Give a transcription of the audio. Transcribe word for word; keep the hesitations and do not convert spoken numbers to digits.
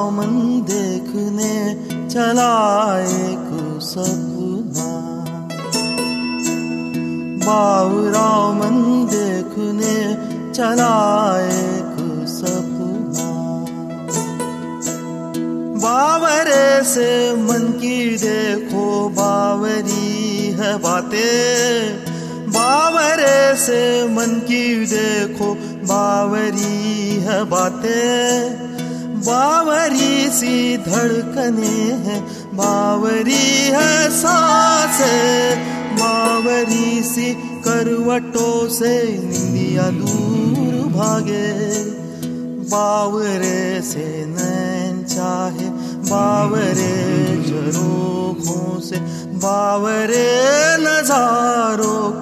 मन देखने चला एक सपना, बावरा मन देखने चला एक सपना। बावरे से मन की देखो बावरी है बातें, बावरे से मन की देखो बावरी है बातें। बावरी सी धड़कने हैं, बावरी है सांसें, बावरी सी करवटों से निंदिया दूर भागे। बावरे से नैन चाहे, बावरे झरोखों से, बावरे नजारों